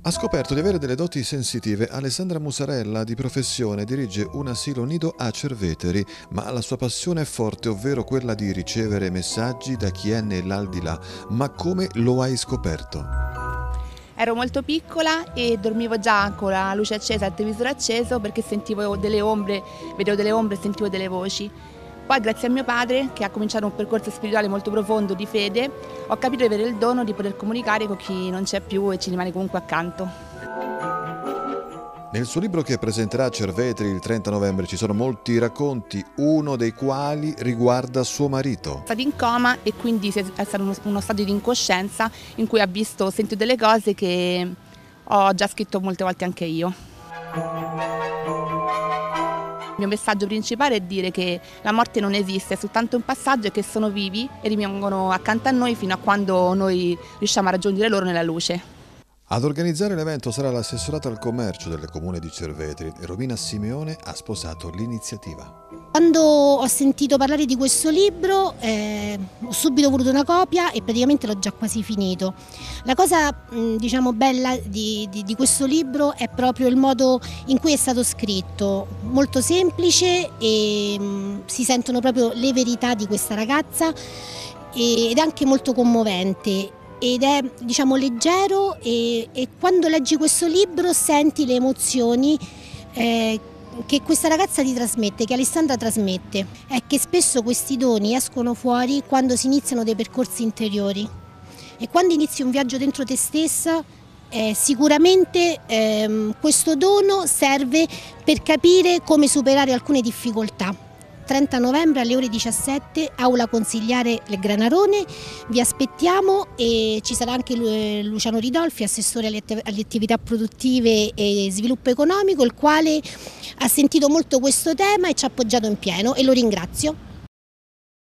Ha scoperto di avere delle doti sensitive. Alessandra Musarella, di professione, dirige un asilo nido a Cerveteri, ma la sua passione è forte, ovvero quella di ricevere messaggi da chi è nell'aldilà. Ma come lo hai scoperto? Ero molto piccola e dormivo già con la luce accesa e il televisore acceso perché sentivo delle ombre, vedevo delle ombre e sentivo delle voci. Poi grazie a mio padre, che ha cominciato un percorso spirituale molto profondo di fede, ho capito di avere il dono di poter comunicare con chi non c'è più e ci rimane comunque accanto. Nel suo libro che presenterà a Cerveteri il 30 novembre ci sono molti racconti, uno dei quali riguarda suo marito. È stato in coma e quindi è stato uno stadio di incoscienza in cui ha sentito delle cose che ho già scritto molte volte anche io. Il mio messaggio principale è dire che la morte non esiste, è soltanto un passaggio e che sono vivi e rimangono accanto a noi fino a quando noi riusciamo a raggiungere loro nella luce. Ad organizzare l'evento sarà l'assessorata al commercio del comune di Cerveteri. Romina Simeone ha sposato l'iniziativa. Quando ho sentito parlare di questo libro ho subito voluto una copia e praticamente l'ho già quasi finito. La cosa diciamo bella di questo libro è proprio il modo in cui è stato scritto, molto semplice e si sentono proprio le verità di questa ragazza ed è anche molto commovente. Ed è diciamo leggero e quando leggi questo libro senti le emozioni che questa ragazza ti trasmette, che Alessandra trasmette. È che spesso questi doni escono fuori quando si iniziano dei percorsi interiori e quando inizi un viaggio dentro te stessa sicuramente questo dono serve per capire come superare alcune difficoltà. 30 novembre alle ore 17, aula consigliare Le Granarone, vi aspettiamo e ci sarà anche Luciano Ridolfi, assessore alle attività produttive e sviluppo economico, il quale ha sentito molto questo tema e ci ha appoggiato in pieno e lo ringrazio.